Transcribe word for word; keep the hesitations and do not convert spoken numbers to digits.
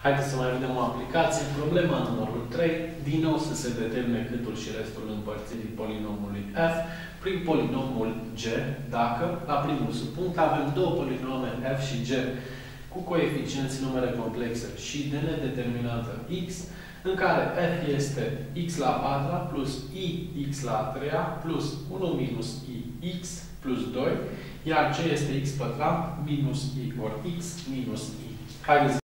Haideți să mai vedem o aplicație. Problema numărul trei. Din nou să se determine câtul și restul împărțirii polinomului f prin polinomul g, dacă, la primul subpunct, avem două polinome f și g cu coeficienți numere complexe și de nedeterminantă x, în care f este x la a patra plus i x la a treia plus unu minus i x plus doi, iar c este x pătrat minus i ori x minus i. Haideți